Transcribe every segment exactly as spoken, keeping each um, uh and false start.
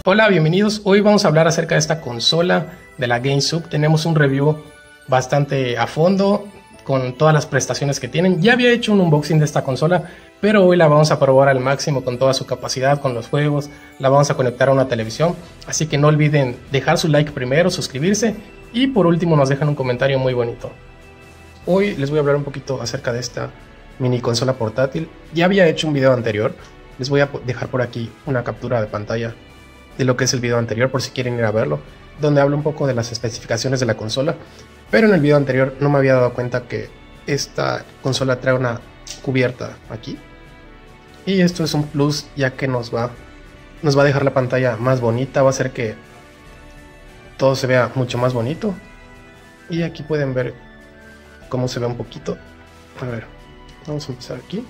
Hola, bienvenidos. Hoy vamos a hablar acerca de esta consola de la GameSub. Tenemos un review bastante a fondo con todas las prestaciones que tienen. Ya había hecho un unboxing de esta consola, pero hoy la vamos a probar al máximo con toda su capacidad, con los juegos. La vamos a conectar a una televisión, así que no olviden dejar su like primero, suscribirse y por último nos dejan un comentario muy bonito. Hoy les voy a hablar un poquito acerca de esta mini consola portátil. Ya había hecho un video anterior, les voy a dejar por aquí una captura de pantalla de lo que es el video anterior por si quieren ir a verlo, donde hablo un poco de las especificaciones de la consola. Pero en el video anterior no me había dado cuenta que esta consola trae una cubierta aquí, y esto es un plus, ya que nos va nos va a dejar la pantalla más bonita, va a hacer que todo se vea mucho más bonito. Y aquí pueden ver cómo se ve un poquito. A ver, vamos a empezar aquí.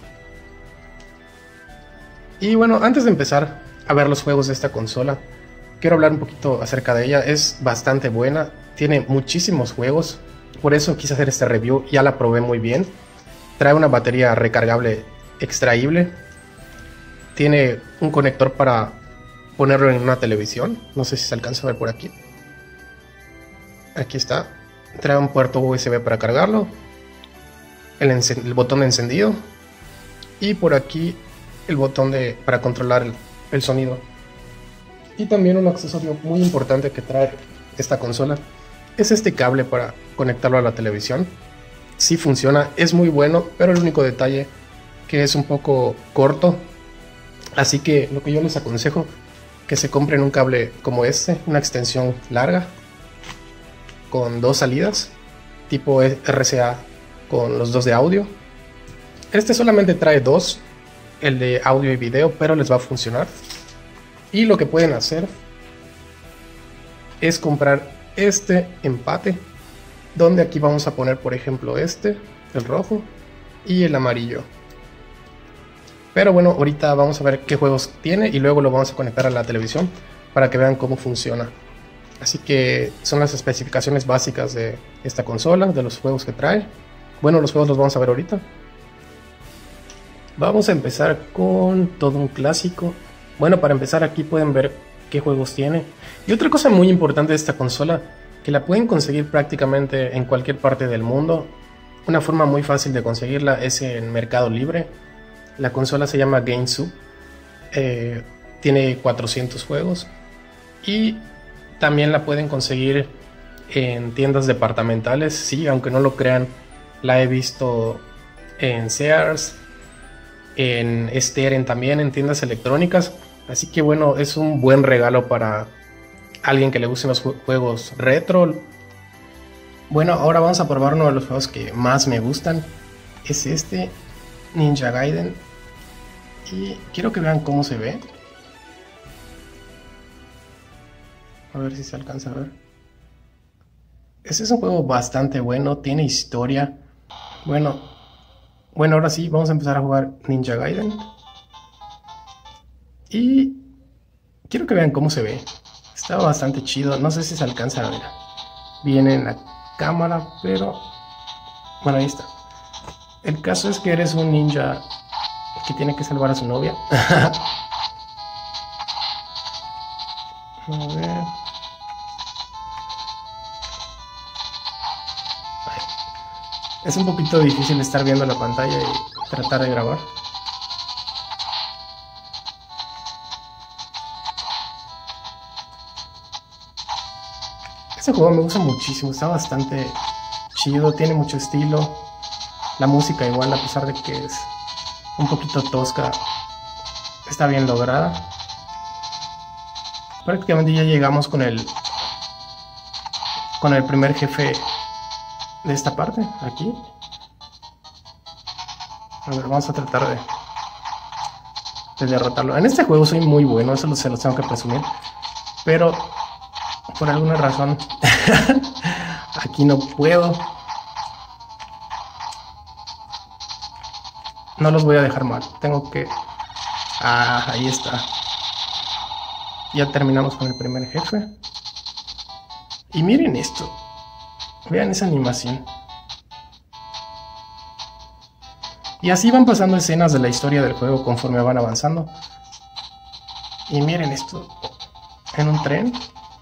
Y bueno, antes de empezar a ver los juegos de esta consola, quiero hablar un poquito acerca de ella. Es bastante buena, tiene muchísimos juegos, por eso quise hacer este review. Ya la probé muy bien. Trae una batería recargable extraíble, tiene un conector para ponerlo en una televisión, no sé si se alcanza a ver por aquí. Aquí está. Trae un puerto U S B para cargarlo, el, el botón de encendido, y por aquí el botón de para controlar el, el sonido. Y también un accesorio muy importante que trae esta consola es este cable para conectarlo a la televisión. Sí funciona, es muy bueno, pero el único detalle que es un poco corto, así que lo que yo les aconsejo que se compren un cable como este, una extensión larga con dos salidas tipo R C A con los dos de audio. Este solamente trae dos, el de audio y video, pero les va a funcionar. Y lo que pueden hacer es comprar este empate, donde aquí vamos a poner por ejemplo este, el rojo y el amarillo. Pero bueno, ahorita vamos a ver qué juegos tiene y luego lo vamos a conectar a la televisión para que vean cómo funciona. Así que son las especificaciones básicas de esta consola, de los juegos que trae. Bueno, los juegos los vamos a ver ahorita. Vamos a empezar con todo un clásico. Bueno, para empezar aquí pueden ver qué juegos tiene. Y otra cosa muy importante de esta consola, que la pueden conseguir prácticamente en cualquier parte del mundo. Una forma muy fácil de conseguirla es en Mercado Libre. La consola se llama GameSub. Eh, tiene cuatrocientos juegos. Y también la pueden conseguir en tiendas departamentales. Sí, aunque no lo crean, la he visto en Sears, en Steren, también en tiendas electrónicas. Así que bueno, es un buen regalo para alguien que le gusten los juegos retro. Bueno, ahora vamos a probar uno de los juegos que más me gustan. Es este, Ninja Gaiden. Y quiero que vean cómo se ve. A ver si se alcanza a ver. Este es un juego bastante bueno, tiene historia. Bueno, bueno, ahora sí, vamos a empezar a jugar Ninja Gaiden. Y quiero que vean cómo se ve. Está bastante chido, no sé si se alcanza a ver bien en la cámara, pero bueno, ahí está. El caso es que eres un ninja que tiene que salvar a su novia. A ver. Es un poquito difícil estar viendo la pantalla y tratar de grabar. Este juego me gusta muchísimo, está bastante chido, tiene mucho estilo. La música igual, a pesar de que es un poquito tosca, está bien lograda. Prácticamente ya llegamos con el con el primer jefe de esta parte, aquí. A ver, vamos a tratar de, de derrotarlo. En este juego soy muy bueno, eso se los tengo que presumir. Pero por alguna razón aquí no puedo. No los voy a dejar mal, tengo que... Ah, ahí está. Ya terminamos con el primer jefe. Y miren esto. Vean esa animación. Y así van pasando escenas de la historia del juego conforme van avanzando. Y miren esto. en un tren.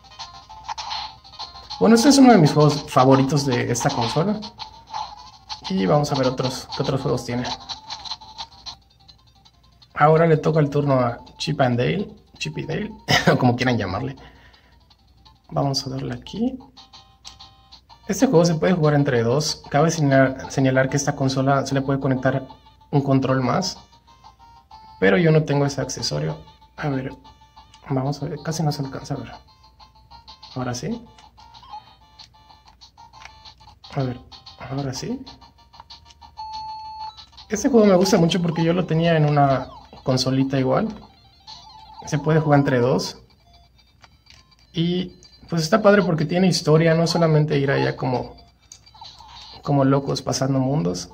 Bueno, este es uno de mis juegos favoritos de esta consola. Y vamos a ver otros, qué otros juegos tiene. Ahora le toca el turno a Chip and Dale, Chip y Dale, o como quieran llamarle. Vamos a darle aquí. Este juego se puede jugar entre dos. Cabe señalar, señalar que esta consola se le puede conectar un control más. Pero yo no tengo ese accesorio. A ver, vamos a ver, casi no se alcanza a ver. Ahora sí. A ver, ahora sí. Este juego me gusta mucho porque yo lo tenía en una consolita igual. Se puede jugar entre dos. Y pues está padre porque tiene historia, no solamente ir allá como, como locos pasando mundos.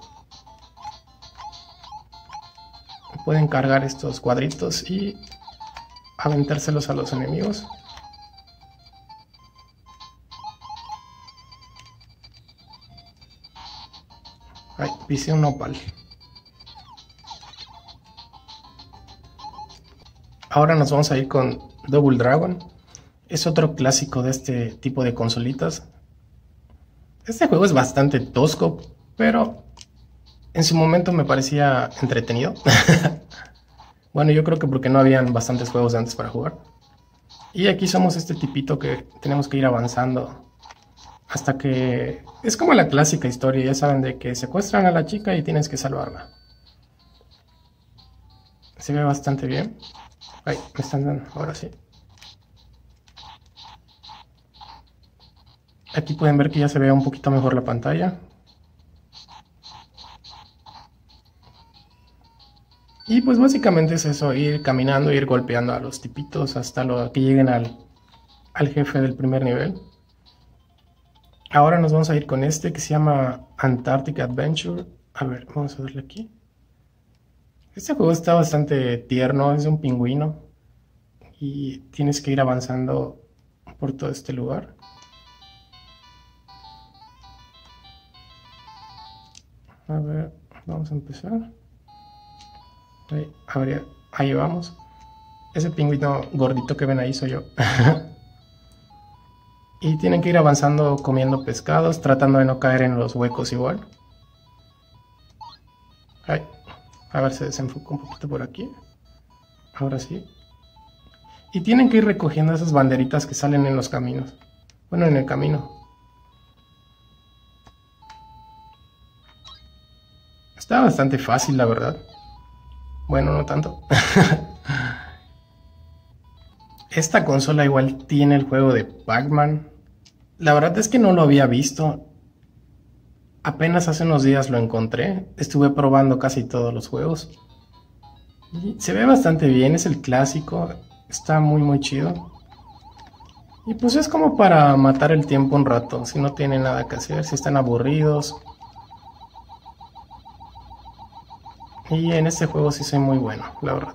Pueden cargar estos cuadritos y aventárselos a los enemigos. Ay, pisé un nopal. Ahora nos vamos a ir con Double Dragon. Es otro clásico de este tipo de consolitas. Este juego es bastante tosco, pero en su momento me parecía entretenido. Bueno, yo creo que porque no habían bastantes juegos antes para jugar. Y aquí somos este tipito que tenemos que ir avanzando hasta que... Es como la clásica historia, ya saben, de que secuestran a la chica y tienes que salvarla. Se ve bastante bien. Ay, me están dando, ahora sí. Aquí pueden ver que ya se ve un poquito mejor la pantalla. Y pues básicamente es eso, ir caminando, ir golpeando a los tipitos hasta lo que lleguen al, al jefe del primer nivel. Ahora nos vamos a ir con este que se llama Antarctic Adventure. A ver, vamos a darle aquí. Este juego está bastante tierno, es un pingüino. Y tienes que ir avanzando por todo este lugar. A ver, vamos a empezar. Ahí, habría, ahí vamos. Ese pingüino gordito que ven ahí soy yo. Y tienen que ir avanzando comiendo pescados, tratando de no caer en los huecos igual. Ay, a ver, se desenfoca un poquito por aquí. Ahora sí. Y tienen que ir recogiendo esas banderitas que salen en los caminos. Bueno, en el camino. Está bastante fácil, la verdad. Bueno, no tanto. Esta consola igual tiene el juego de Pac-Man. La verdad es que no lo había visto. Apenas hace unos días lo encontré. Estuve probando casi todos los juegos. Y se ve bastante bien, es el clásico. Está muy muy chido. Y pues es como para matar el tiempo un rato. Si no tienen nada que hacer, si están aburridos. Y en este juego sí soy muy bueno, la verdad.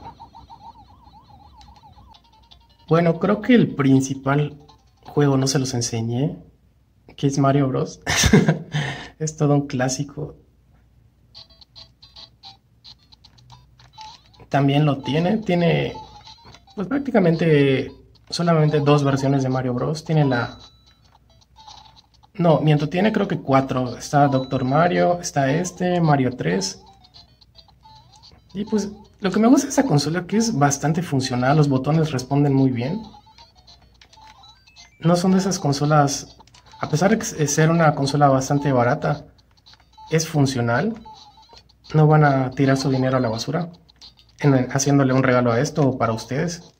Bueno, creo que el principal juego no se los enseñé, que es Mario Bros. Es todo un clásico. También lo tiene, tiene pues prácticamente solamente dos versiones de Mario Bros. Tiene la... No, miento, tiene creo que cuatro. Está Doctor Mario, está este, Mario tres. Y pues lo que me gusta de esta consola es que es bastante funcional, los botones responden muy bien. No son de esas consolas, a pesar de ser una consola bastante barata, es funcional. No van a tirar su dinero a la basura en, haciéndole un regalo a esto o para ustedes.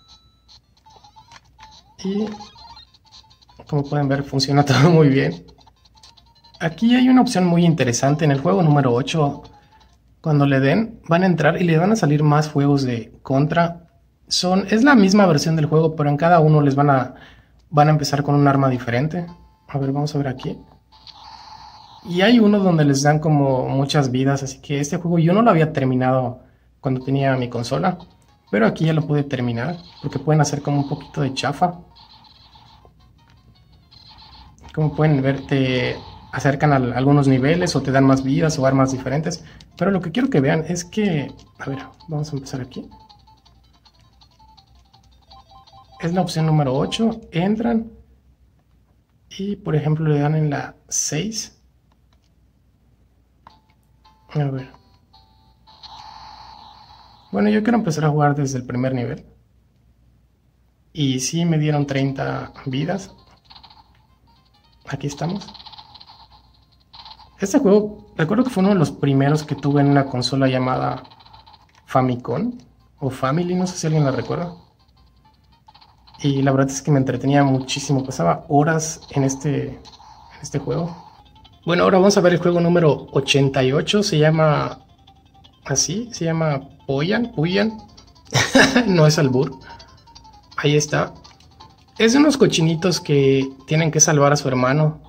Y como pueden ver funciona todo muy bien. Aquí hay una opción muy interesante en el juego número ocho. Cuando le den, van a entrar y le van a salir más juegos de Contra. Son, es la misma versión del juego, pero en cada uno les van a, van a empezar con un arma diferente. A ver, vamos a ver aquí. Y hay uno donde les dan como muchas vidas, así que este juego yo no lo había terminado cuando tenía mi consola. Pero aquí ya lo pude terminar, porque pueden hacer como un poquito de chafa. Como pueden ver, te acercan a algunos niveles o te dan más vidas o armas diferentes. Pero lo que quiero que vean es que... A ver, vamos a empezar aquí. Es la opción número ocho. Entran y por ejemplo le dan en la seis. A ver. Bueno, yo quiero empezar a jugar desde el primer nivel. Y sí me dieron treinta vidas. Aquí estamos. Este juego, recuerdo que fue uno de los primeros que tuve en una consola llamada Famicom o Family, no sé si alguien la recuerda. Y la verdad es que me entretenía muchísimo, pasaba horas en este, en este juego. Bueno, ahora vamos a ver el juego número ochenta y ocho, se llama así, se llama Poyan, Puyan, no es albur. Ahí está. Es de unos cochinitos que tienen que salvar a su hermano.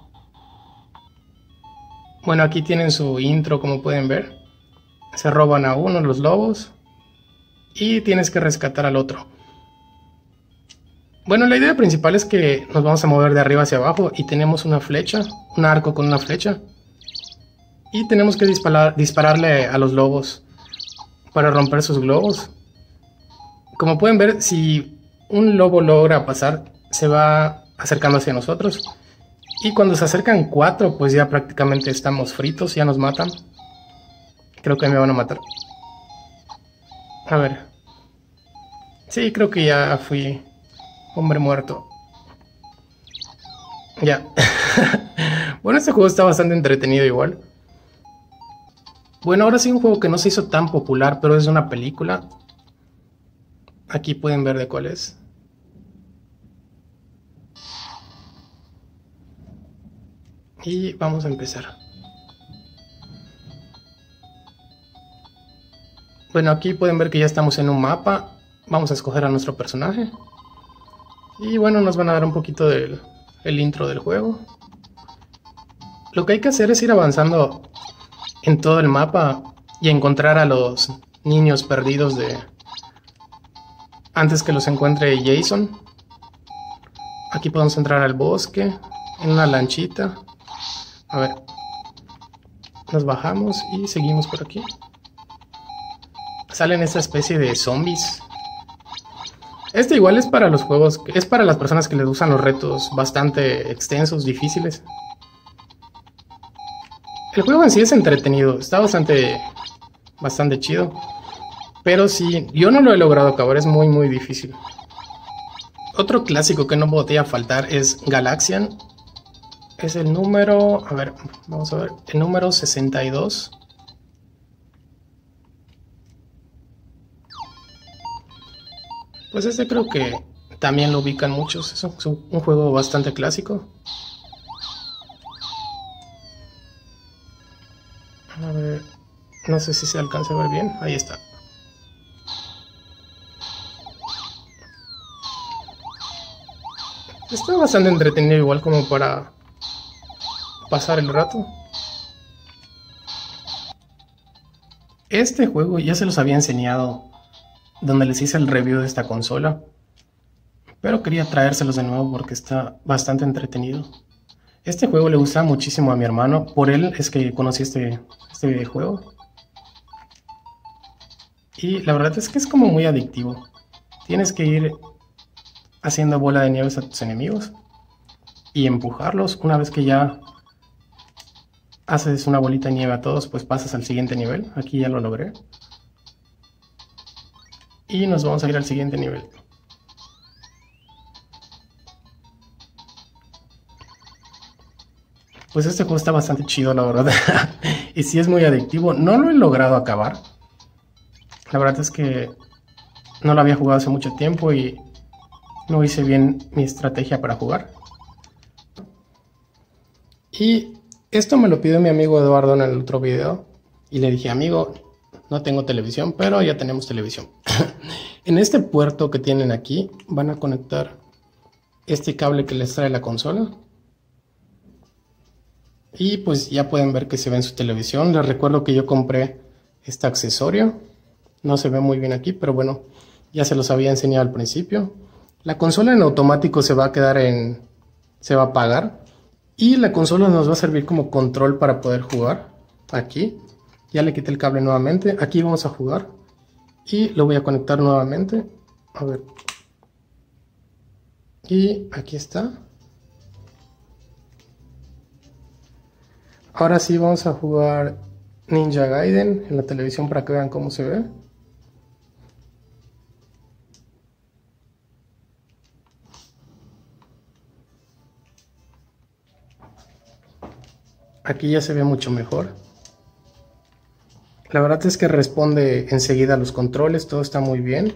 Bueno, aquí tienen su intro, como pueden ver. Se roban a uno los lobos y tienes que rescatar al otro. Bueno, la idea principal es que nos vamos a mover de arriba hacia abajo y tenemos una flecha, un arco con una flecha. Y tenemos que disparar, dispararle a los lobos para romper sus globos. Como pueden ver, si un lobo logra pasar, se va acercando hacia nosotros. Y cuando se acercan cuatro, pues ya prácticamente estamos fritos, ya nos matan. Creo que me van a matar. A ver. Sí, creo que ya fui hombre muerto. Ya. Bueno, este juego está bastante entretenido igual. Bueno, ahora sí un juego que no se hizo tan popular, pero es una película. Aquí pueden ver de cuál es. Y vamos a empezar. Bueno, aquí pueden ver que ya estamos en un mapa. Vamos a escoger a nuestro personaje. Y bueno, nos van a dar un poquito del el intro del juego. Lo que hay que hacer es ir avanzando en todo el mapa y encontrar a los niños perdidos de antes que los encuentre Jason. Aquí podemos entrar al bosque en una lanchita. A ver, nos bajamos y seguimos por aquí. Salen esta especie de zombies. Este igual es para los juegos, es para las personas que les gustan los retos bastante extensos, difíciles. El juego en sí es entretenido, está bastante, bastante chido. Pero sí, yo no lo he logrado acabar, es muy muy difícil. Otro clásico que no podía faltar es Galaxian. Es el número, a ver, vamos a ver, el número sesenta y dos. Pues este creo que también lo ubican muchos, es un, es un juego bastante clásico. A ver, no sé si se alcanza a ver bien, ahí está. Está bastante entretenido igual como para pasar el rato. Este juego ya se los había enseñado donde les hice el review de esta consola, pero quería traérselos de nuevo porque está bastante entretenido. Este juego le gustaba muchísimo a mi hermano, por él es que conocí este, este videojuego. Y la verdad es que es como muy adictivo. Tienes que ir haciendo bola de nieves a tus enemigos y empujarlos. Una vez que ya haces una bolita de nieve a todos, pues pasas al siguiente nivel. Aquí ya lo logré. Y nos vamos a ir al siguiente nivel. Pues este juego está bastante chido, la verdad. Y sí es muy adictivo. No lo he logrado acabar. La verdad es que no lo había jugado hace mucho tiempo y no hice bien mi estrategia para jugar. Y esto me lo pidió mi amigo Eduardo en el otro video. Y le dije, amigo, no tengo televisión, pero ya tenemos televisión. En este puerto que tienen aquí van a conectar este cable que les trae la consola. Y pues ya pueden ver que se ve en su televisión. Les recuerdo que yo compré este accesorio. No se ve muy bien aquí, pero bueno, ya se los había enseñado al principio. La consola en automático se va a quedar en... se va a apagar. Y la consola nos va a servir como control para poder jugar. Aquí. Ya le quité el cable nuevamente. Aquí vamos a jugar. Y lo voy a conectar nuevamente. A ver. Y aquí está. Ahora sí vamos a jugar Ninja Gaiden en la televisión para que vean cómo se ve. Aquí ya se ve mucho mejor. La verdad es que responde enseguida a los controles, todo está muy bien.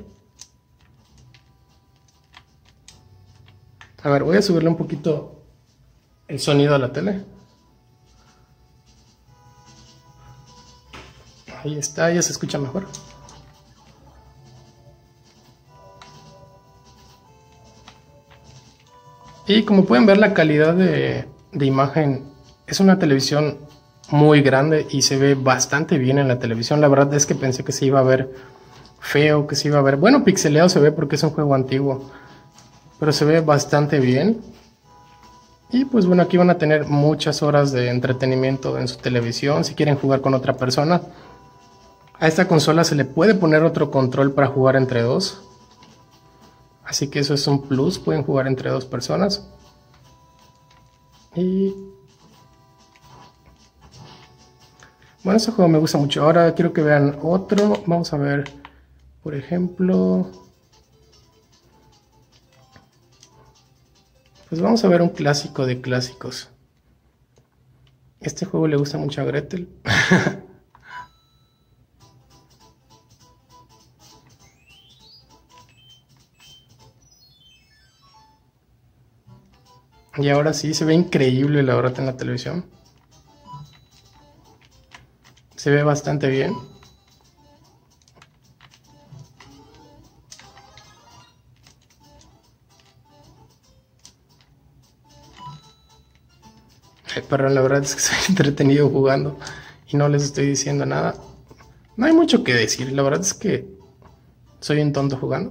A ver, voy a subirle un poquito el sonido a la tele. Ahí está, ya se escucha mejor. Y como pueden ver, la calidad de, de imagen es una televisión muy grande y se ve bastante bien en la televisión. La verdad es que pensé que se iba a ver feo, que se iba a ver... Bueno, pixeleado se ve porque es un juego antiguo, pero se ve bastante bien. Y pues bueno, aquí van a tener muchas horas de entretenimiento en su televisión si quieren jugar con otra persona. A esta consola se le puede poner otro control para jugar entre dos. Así que eso es un plus, pueden jugar entre dos personas. Y... bueno, este juego me gusta mucho. Ahora quiero que vean otro. Vamos a ver, por ejemplo... pues vamos a ver un clásico de clásicos. Este juego le gusta mucho a Gretel. Y ahora sí, se ve increíble la verdad en la televisión. Se ve bastante bien. Pero la verdad es que estoy entretenido jugando y no les estoy diciendo nada. No hay mucho que decir, la verdad es que soy un tonto jugando.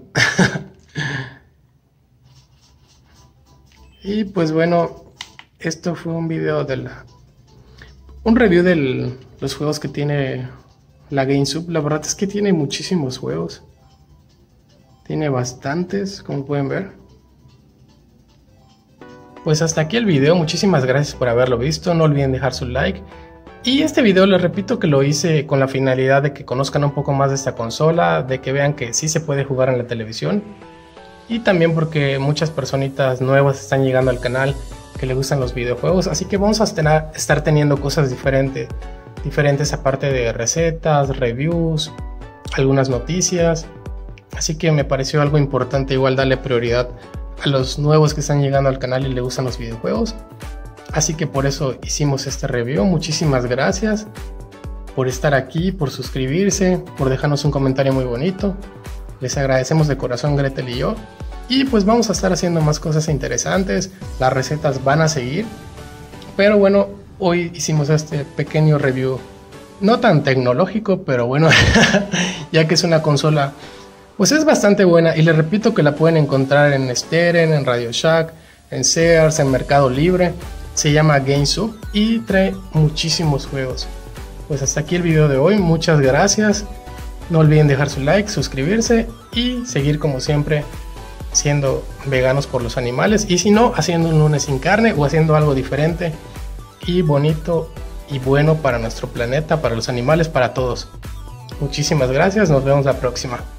Y pues bueno, esto fue un video de la... un review de los juegos que tiene la GameSub. La verdad es que tiene muchísimos juegos. Tiene bastantes, como pueden ver. Pues hasta aquí el video, muchísimas gracias por haberlo visto, no olviden dejar su like. Y este video les repito que lo hice con la finalidad de que conozcan un poco más de esta consola, de que vean que sí se puede jugar en la televisión. Y también porque muchas personitas nuevas están llegando al canal que les gustan los videojuegos, así que vamos a tener, estar teniendo cosas diferentes, diferentes aparte de recetas, reviews, algunas noticias. Así que me pareció algo importante igual darle prioridad a los nuevos que están llegando al canal y les gustan los videojuegos. Así que por eso hicimos este review. Muchísimas gracias por estar aquí, por suscribirse, por dejarnos un comentario muy bonito. Les agradecemos de corazón Gretel y yo. Y pues vamos a estar haciendo más cosas interesantes. Las recetas van a seguir. Pero bueno, hoy hicimos este pequeño review. No tan tecnológico, pero bueno, ya que es una consola, pues es bastante buena. Y les repito que la pueden encontrar en Steren, en Radio Shack, en Sears, en Mercado Libre. Se llama GameSub y trae muchísimos juegos. Pues hasta aquí el video de hoy. Muchas gracias. No olviden dejar su like, suscribirse y seguir como siempre siendo veganos por los animales. Y si no, haciendo un lunes sin carne o haciendo algo diferente y bonito y bueno para nuestro planeta, para los animales, para todos. Muchísimas gracias, nos vemos la próxima.